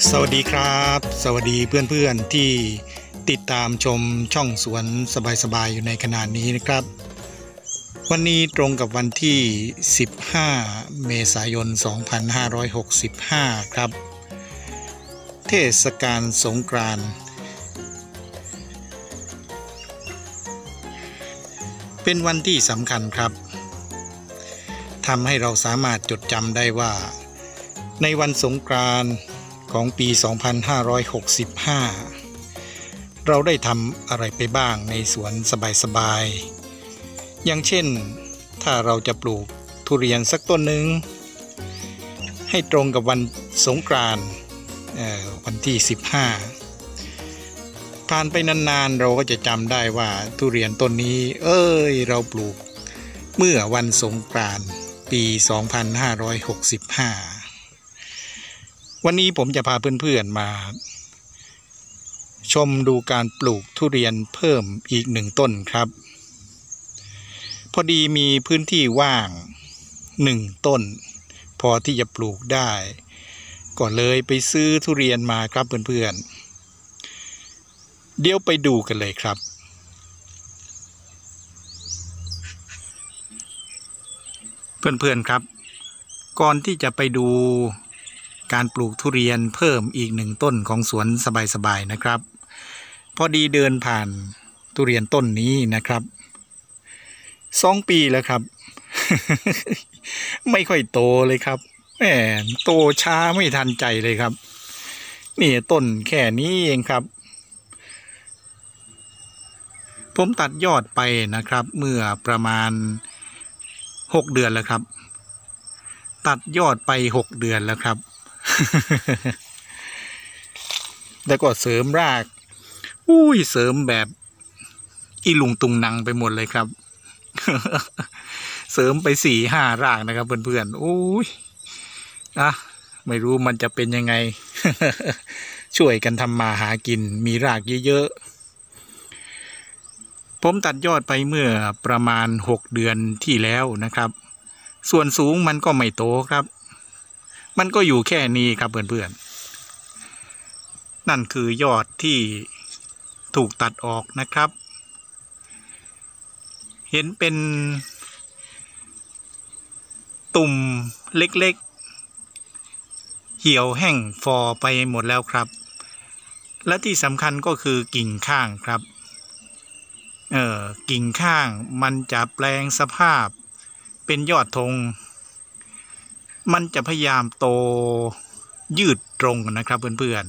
สวัสดีครับสวัสดีเพื่อนๆที่ติดตามชมช่องสวนสบายๆอยู่ในขณะนี้นะครับวันนี้ตรงกับวันที่15เมษายน2565ครับเทศกาลสงกรานต์เป็นวันที่สำคัญครับทำให้เราสามารถจดจำได้ว่าในวันสงกรานต์ของปี 2565 เราได้ทำอะไรไปบ้างในสวนสบายๆอย่างเช่นถ้าเราจะปลูกทุเรียนสักต้นหนึ่งให้ตรงกับวันสงกรานต์วันที่ 15 ผ่านไปนานๆเราก็จะจำได้ว่าทุเรียนต้นนี้เราปลูกเมื่อวันสงกรานต์ปี 2565วันนี้ผมจะพาเพื่อนๆมาชมดูการปลูกทุเรียนเพิ่มอีก1 ต้นครับพอดีมีพื้นที่ว่าง1 ต้นพอที่จะปลูกได้ก็เลยไปซื้อทุเรียนมาครับเพื่อนๆเดี๋ยวไปดูกันเลยครับเพื่อนๆครับก่อนที่จะไปดูการปลูกทุเรียนเพิ่มอีก1 ต้นของสวนสบายๆนะครับพอดีเดินผ่านทุเรียนต้นนี้นะครับ2 ปีแล้วครับ ไม่ค่อยโตเลยครับโตช้าไม่ทันใจเลยครับนี่ต้นแค่นี้เองครับผมตัดยอดไปนะครับเมื่อประมาณ6 เดือนแล้วครับตัดยอดไป6 เดือนแล้วครับ แล้วก็เสริมรากเสริมแบบอีลุงตุงนังไปหมดเลยครับ เสริมไป4-5 รากนะครับเพื่อนๆไม่รู้มันจะเป็นยังไง ช่วยกันทำมาหากินมีรากเยอะๆผมตัดยอดไปเมื่อประมาณ6 เดือนที่แล้วนะครับส่วนสูงมันก็ไม่โตครับมันก็อยู่แค่นี้ครับเพื่อนๆนั่นคือยอดที่ถูกตัดออกนะครับเห็นเป็นตุ่มเล็กๆเหี่ยวแห้งฟอไปหมดแล้วครับและที่สำคัญก็คือกิ่งข้างครับกิ่งข้างมันจะแปลงสภาพเป็นยอดธงมันจะพยายามโตยืดตรงนะครับเพื่อน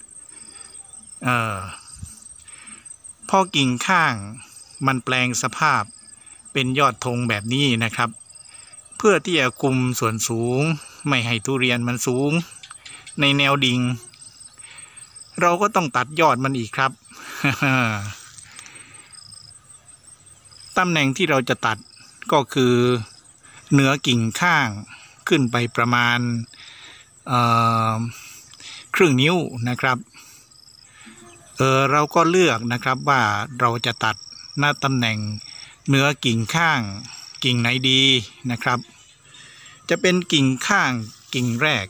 ๆพอกิ่งข้างมันแปลงสภาพเป็นยอดธงแบบนี้นะครับเพื่อที่จะคุมส่วนสูงไม่ให้ทุเรียนมันสูงในแนวดิ่งเราก็ต้องตัดยอดมันอีกครับ ตำแหน่งที่เราจะตัดก็คือเหนือกิ่งข้างขึ้นไปประมาณครึ่งนิ้วนะครับเราก็เลือกนะครับว่าเราจะตัดหน้าตำแหน่งเหนือกิ่งข้างกิ่งไหนดีนะครับจะเป็นกิ่งข้างกิ่งแรก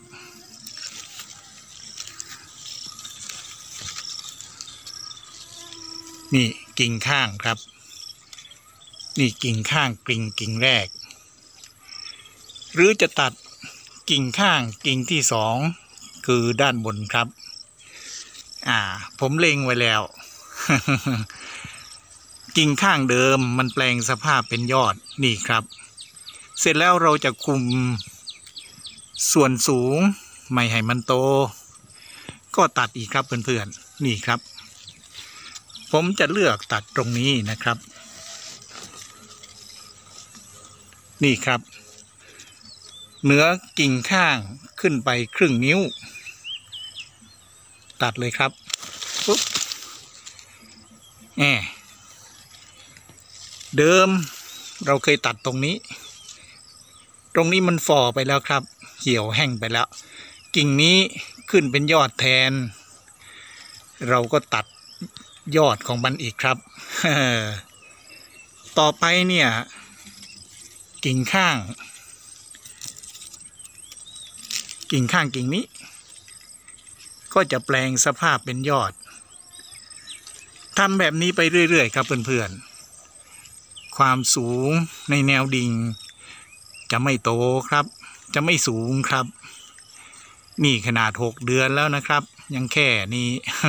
นี่กิ่งข้างครับนี่กิ่งข้างกิ่งแรกหรือจะตัดกิ่งข้างกิ่งที่2คือด้านบนครับผมเล็งไว้แล้ว กิ่งข้างเดิมมันแปลงสภาพเป็นยอดนี่ครับเสร็จแล้วเราจะคุมส่วนสูงไม่ให้มันโตก็ตัดอีกครับเพื่อนๆนี่ครับผมจะเลือกตัดตรงนี้นะครับนี่ครับเหนือกิ่งข้างขึ้นไปครึ่งนิ้วตัดเลยครับปุ๊บเดิมเราเคยตัดตรงนี้มันฝ่อไปแล้วครับเหี่ยวแห้งไปแล้วกิ่งนี้ขึ้นเป็นยอดแทนเราก็ตัดยอดของมันอีกครับ ต่อไปเนี่ยกิ่งข้างกิ่งนี้ก็จะแปลงสภาพเป็นยอดทำแบบนี้ไปเรื่อยๆครับเพื่อนๆความสูงในแนวดิ่งจะไม่โตครับจะไม่สูงครับนี่ขนาด6 เดือนแล้วนะครับยังแค่นี้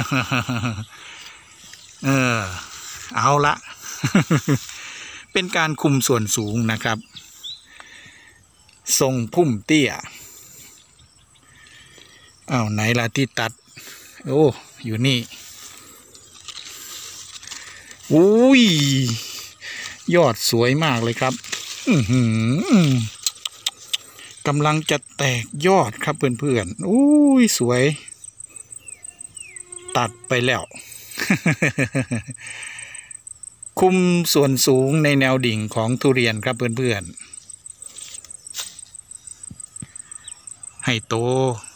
เอาละ เป็นการคุมส่วนสูงนะครับทรงพุ่มเตี้ยไหนล่ะที่ตัดโอ้อยู่นี่อุ้ยยอดสวยมากเลยครับกำลังจะแตกยอดครับเพื่อนๆอุ้ยสวยตัดไปแล้ว คุมส่วนสูงในแนวดิ่งของทุเรียนครับเพื่อนๆให้โต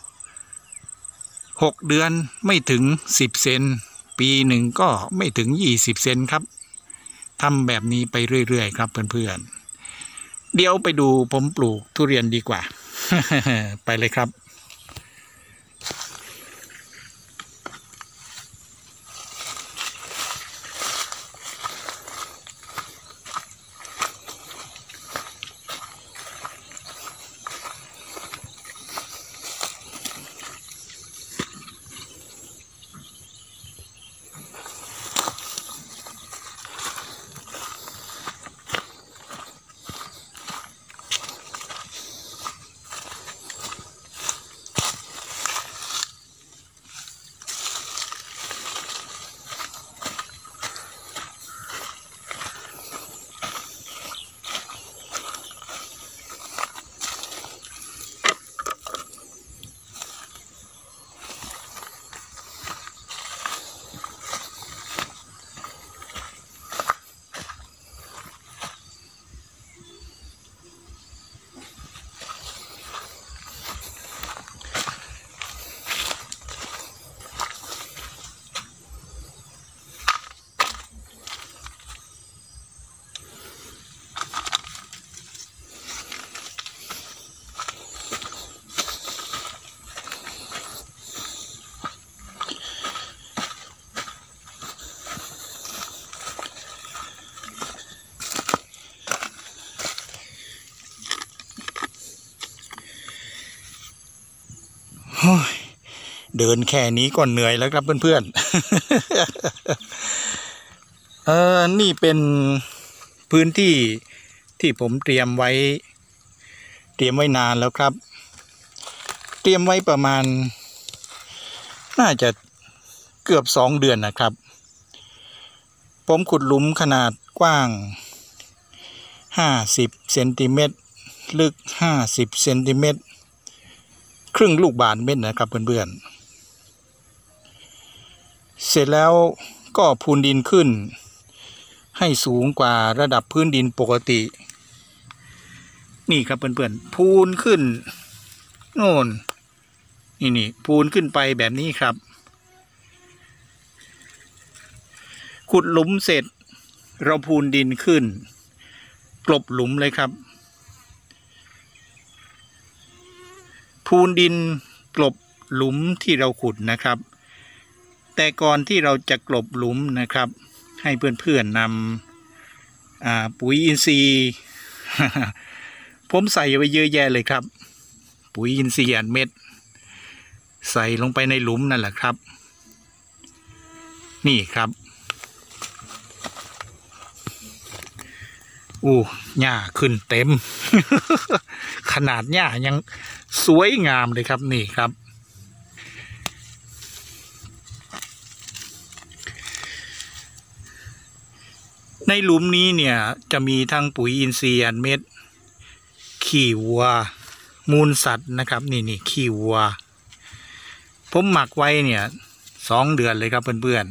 6 เดือนไม่ถึง10 เซนปีหนึ่งก็ไม่ถึง20 เซนครับทำแบบนี้ไปเรื่อยๆครับเพื่อนๆเดี๋ยวไปดูผมปลูกทุเรียนดีกว่า ไปเลยครับเดินแค่นี้ก็เหนื่อยแล้วครับเพื่อนๆ นี่เป็นพื้นที่ที่ผมเตรียมไว้นานแล้วครับเตรียมไว้ประมาณน่าจะเกือบ2 เดือนนะครับผมขุดหลุมขนาดกว้าง50 เซนติเมตรลึก50 เซนติเมตรครึ่งลูกบาศก์เมตรนะครับเพื่อนๆเสร็จแล้วก็พูนดินขึ้นให้สูงกว่าระดับพื้นดินปกตินี่ครับเพื่อนๆพูนขึ้นโน่นนี่พูนขึ้นไปแบบนี้ครับขุดหลุมเสร็จเราพูนดินขึ้นกลบหลุมเลยครับพูนดินกลบหลุมที่เราขุดนะครับแต่ก่อนที่เราจะกลบหลุมนะครับให้เพื่อนๆนำปุ๋ยอินทรีย์ ผมใส่ไว้เยอะแยะเลยครับปุ๋ยอินทรีย์เม็ดใส่ลงไปในหลุมนั่นแหละครับนี่ครับหญ้าขึ้นเต็ม ขนาดหญ้ายังสวยงามเลยครับนี่ครับในหลุมนี้เนี่ยจะมีทั้งปุ๋ยอินทรีย์เม็ดขี้วัวมูลสัตว์นะครับนี่ขี้วัวผมหมักไว้เนี่ย2 เดือนเลยครับเพื่อน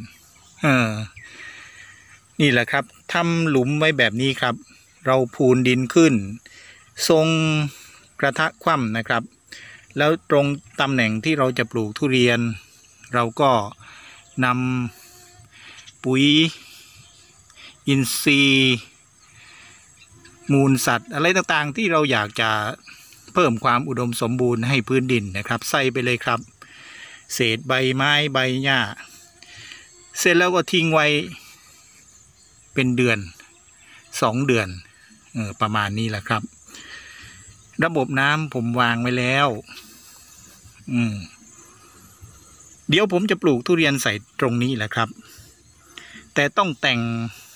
ๆนี่แหละครับทำหลุมไว้แบบนี้ครับเราพูนดินขึ้นทรงกระทะคว่ำนะครับแล้วตรงตำแหน่งที่เราจะปลูกทุเรียนเราก็นำปุ๋ยอินทรีย์มูลสัตว์อะไรต่างๆที่เราอยากจะเพิ่มความอุดมสมบูรณ์ให้พื้นดินนะครับใส่ไปเลยครับเศษใบไม้ใบหญ้าเสร็จแล้วก็ทิ้งไว้เป็นเดือน2 เดือนประมาณนี้แหละครับระบบน้ำผมวางไว้แล้วเดี๋ยวผมจะปลูกทุเรียนใส่ตรงนี้แหละครับแต่ต้องแต่ง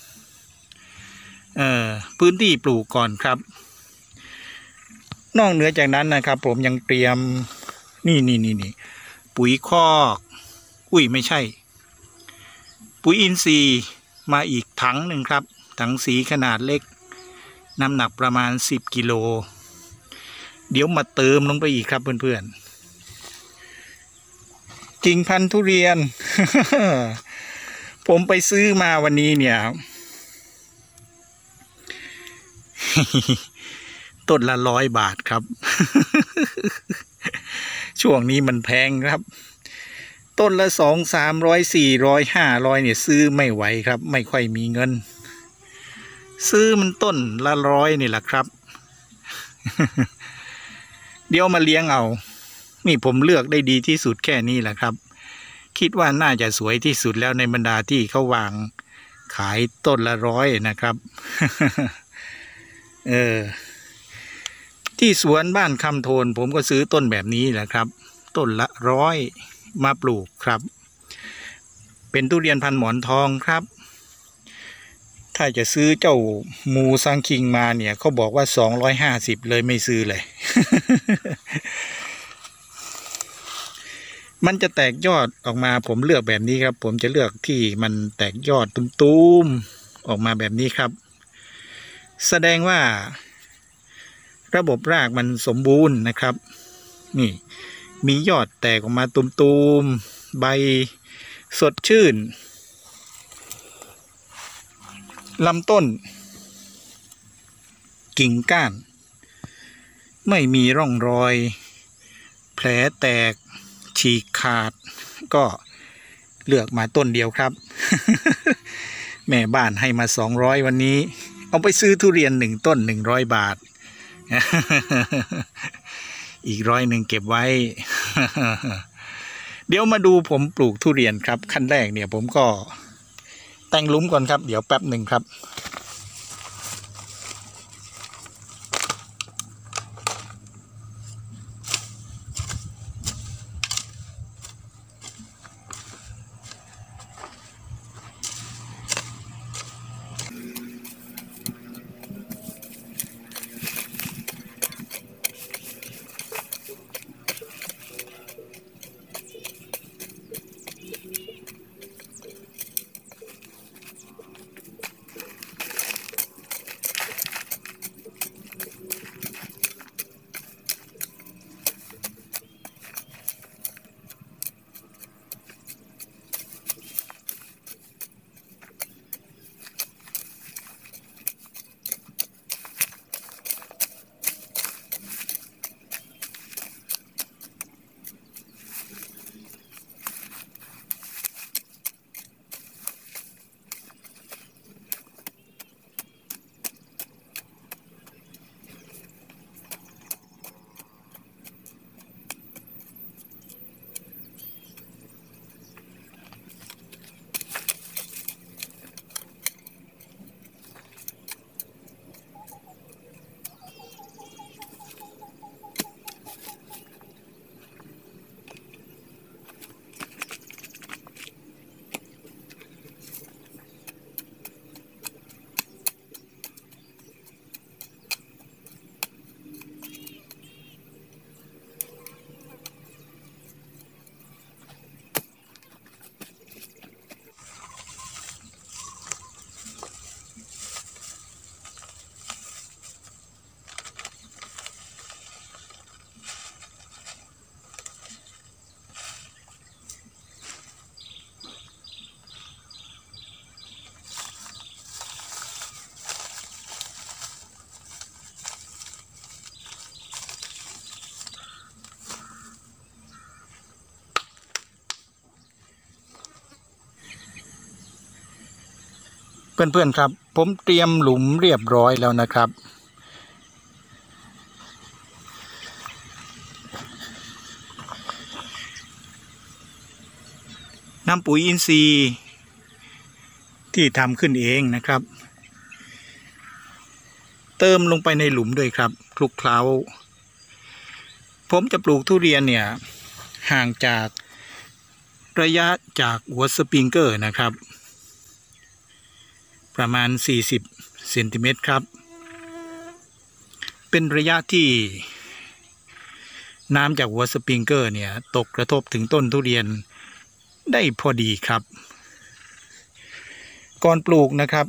พื้นที่ปลูกก่อนครับนอกเหนือจากนั้นนะครับผมยังเตรียมนี่ปุ๋ยคอกไม่ใช่ปุ๋ยอินทรีย์มาอีกถังหนึ่งครับถังสีขนาดเล็กน้ำหนักประมาณ10 กิโลเดี๋ยวมาเติมลงไปอีกครับเพื่อนๆกิ่งพันธุ์ทุเรียน ผมไปซื้อมาวันนี้เนี่ย ต้นละ100 บาทครับ ช่วงนี้มันแพงครับต้นละ200, 300, 400, 500เนี่ยซื้อไม่ไหวครับไม่ค่อยมีเงินซื้อมันต้นละ100นี่แหละครับ เดี๋ยวมาเลี้ยงเอานี่ผมเลือกได้ดีที่สุดแค่นี้แหละครับคิดว่าน่าจะสวยที่สุดแล้วในบรรดาที่เขาวางขายต้นละ100นะครับ ที่สวนบ้านคำโทนผมก็ซื้อต้นแบบนี้แหละครับต้นละ100มาปลูกครับเป็นทุเรียนพันหมอนทองครับถ้าจะซื้อเจ้ามูซังคิงมาเนี่ยเขาบอกว่า250เลยไม่ซื้อเลย มันจะแตกยอดออกมาผมเลือกแบบนี้ครับผมจะเลือกที่มันแตกยอดตุ้มๆออกมาแบบนี้ครับแสดงว่าระบบรากมันสมบูรณ์นะครับนี่มียอดแตกออกมาตุ้มๆใบสดชื่นลำต้นกิ่งก้านไม่มีร่องรอยแผลแตกฉีกขาดก็เลือกมาต้นเดียวครับ แม่บ้านให้มา200วันนี้เอาไปซื้อทุเรียน1 ต้น100 บาท อีก100เก็บไว้ เดี๋ยวมาดูผมปลูกทุเรียนครับขั้นแรกเนี่ยผมก็แต่งหลุมก่อนครับเดี๋ยวแป๊บหนึ่งครับเพื่อนๆครับผมเตรียมหลุมเรียบร้อยแล้วนะครับน้ำปุ๋ยอินทรีย์ที่ทำขึ้นเองนะครับ เติมลงไปในหลุมด้วยครับคลุกเคล้าผมจะปลูกทุเรียนเนี่ยห่างจากระยะจากหัวสปริงเกอร์นะครับประมาณ40เซนติเมตรครับเป็นระยะที่น้ำจากหัวสปริงเกอร์เนี่ยตกกระทบถึงต้นทุเรียนได้พอดีครับก่อนปลูกนะครับ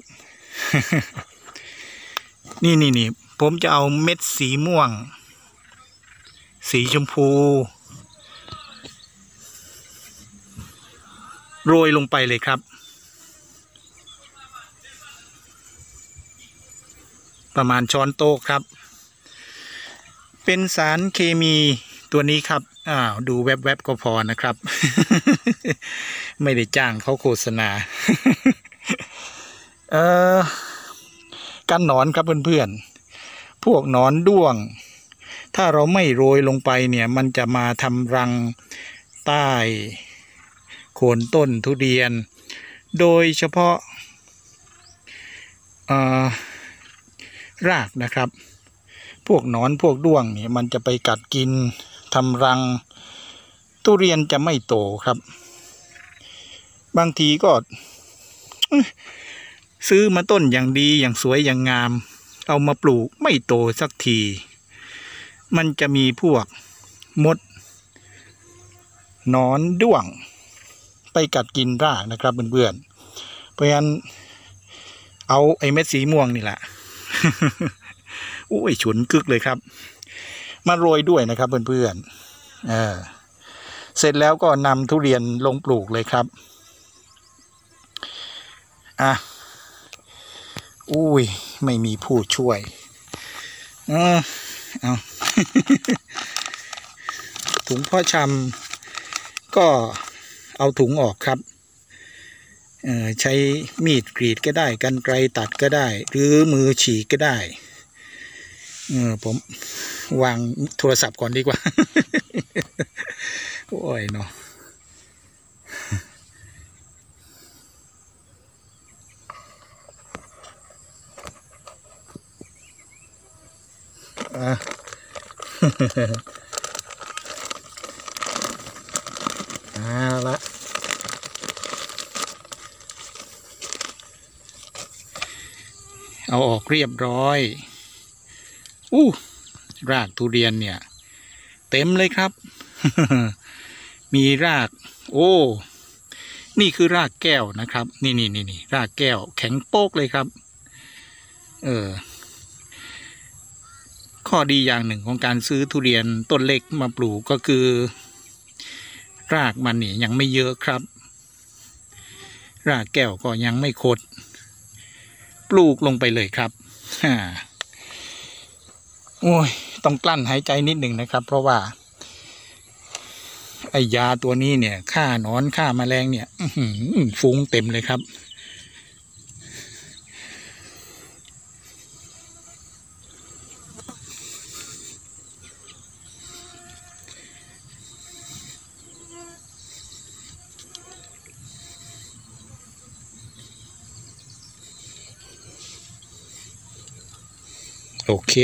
นี่ผมจะเอาเม็ดสีม่วงสีชมพูโรยลงไปเลยครับประมาณช้อนโต๊ะครับเป็นสารเคมีตัวนี้ครับดูแวบๆก็พอนะครับ ไม่ได้จ้างเขาโฆษณา กันหนอนครับเพื่อนๆพวกหนอนด้วงถ้าเราไม่โรยลงไปเนี่ยมันจะมาทำรังใต้โคนต้นทุเรียนโดยเฉพาะรากนะครับพวกหนอนพวกด้วงเนี่ยมันจะไปกัดกินทำรังทุเรียนจะไม่โตครับบางทีก็ซื้อมาต้นอย่างดีอย่างสวยอย่างงามเอามาปลูกไม่โตสักทีมันจะมีพวกมดหนอนด้วงไปกัดกินรากนะครับเพื่อนๆเพราะฉะนั้นเอาไอ้เม็ดสีม่วงนี่แหละ อุ้ยฉุนกึกเลยครับมาโรยด้วยนะครับเพื่อนๆเสร็จแล้วก็นำทุเรียนลงปลูกเลยครับอุ้ยไม่มีผู้ช่วยเอา ถุงพ่อชำก็เอาถุงออกครับใช้มีดกรีดก็ได้กรรไกรตัดก็ได้หรือมือฉีกก็ได้ผมวางโทรศัพท์ก่อนดีกว่า โอ้ยเนาะละเอาออกเรียบร้อยรากทุเรียนเนี่ยเต็มเลยครับ มีรากนี่คือรากแก้วนะครับนี่รากแก้วแข็งโป๊กเลยครับข้อดีอย่างหนึ่งของการซื้อทุเรียนต้นเล็กมาปลูกก็คือรากมันนี่ยังไม่เยอะครับรากแก้วก็ยังไม่คดปลูกลงไปเลยครับโอ้ยต้องกลั้นหายใจนิดหนึ่งนะครับเพราะว่าไอ้ยาตัวนี้เนี่ยฆ่าหนอนฆ่าแมลงเนี่ยฟุ้งเต็มเลยครับโอเค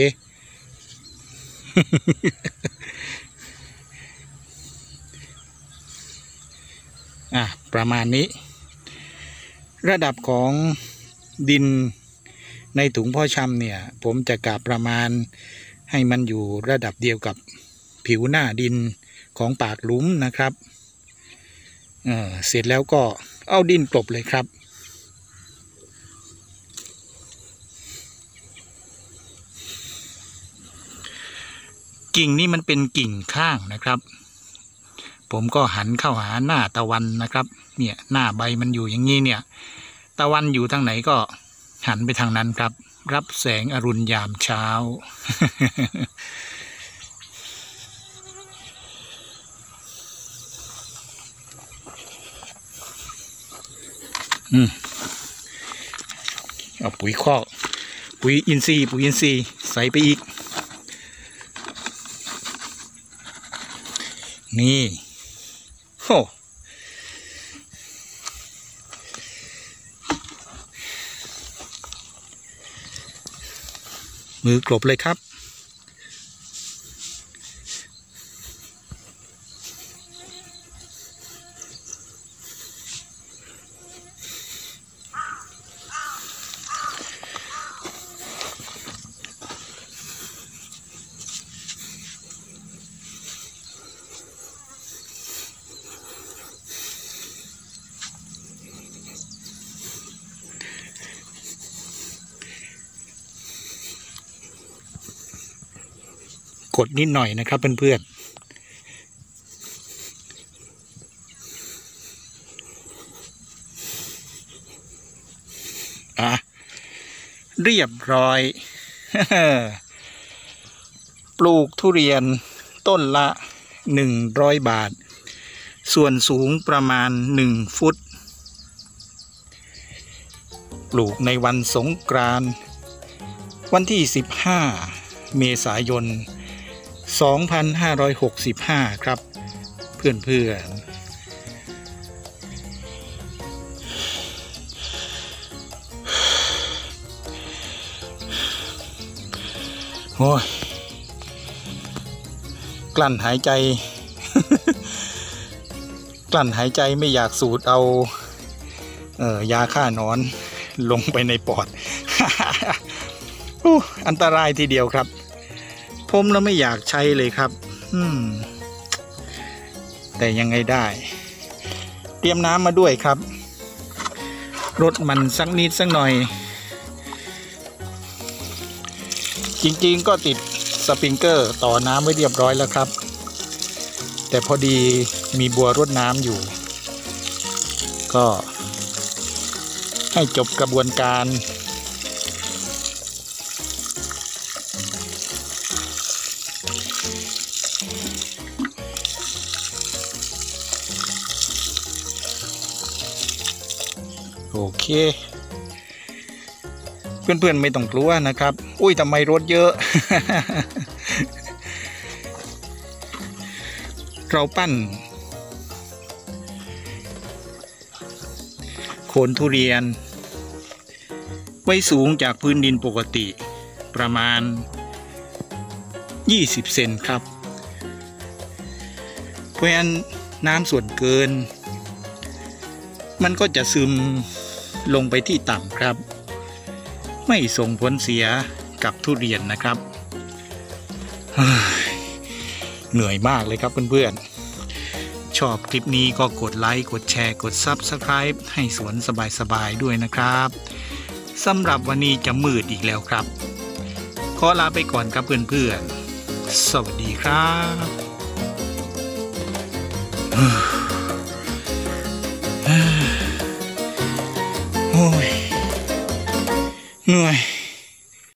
ประมาณนี้ระดับของดินในถุงพ่อชำเนี่ยผมจะกะประมาณให้มันอยู่ระดับเดียวกับผิวหน้าดินของปากหลุมนะครับเสร็จแล้วก็เอาดินกลบเลยครับกิ่งนี้มันเป็นกิ่งข้างนะครับผมก็หันเข้าหาหน้าตะวันนะครับเนี่ยหน้าใบมันอยู่อย่างนี้เนี่ยตะวันอยู่ทางไหนก็หันไปทางนั้นครับรับแสงอรุณยามเช้า เอาปุ๋ยคอกปุ๋ยอินทรีย์ใส่ไปอีกนี่โอ้มือกลบเลยครับกดนิดหน่อยนะครับเพื่อนๆเรียบร้อย ปลูกทุเรียนต้นละ100 บาทส่วนสูงประมาณ1 ฟุตปลูกในวันสงกรานต์วันที่15 เมษายน 2565 ครับเพื่อนๆโอ้ยกลั้นหายใจ กลั้นหายใจไม่อยากสูดเอายาฆ่าหนอนลงไปในปอด อันตรายทีเดียวครับผมแล้วไม่อยากใช้เลยครับแต่ยังไงได้เตรียมน้ำมาด้วยครับรดมันสักนิดสักหน่อยจริงๆก็ติดสปริงเกอร์ต่อน้ำไว้เรียบร้อยแล้วครับแต่พอดีมีบัวรดน้ำอยู่ก็ให้จบกระบวนการโอเคเพื่อนๆไม่ต้องกลัวนะครับอุ้ยทำไมรถเยอะ เราปั้นโคนทุเรียนไว้สูงจากพื้นดินปกติประมาณ20 เซนครับเพราะฉะนั้นน้ำส่วนเกินมันก็จะซึมลงไปที่ต่ำครับไม่ส่งผลเสียกับทุเรียนนะครับเหนื่อยมากเลยครับเพื่อนๆชอบคลิปนี้ก็กดไลค์กดแชร์กด Subscribe ให้สวนสบายๆด้วยนะครับสำหรับวันนี้จะมืดอีกแล้วครับขอลาไปก่อนครับเพื่อนๆสวัสดีครับโอ้ยเหนื่อย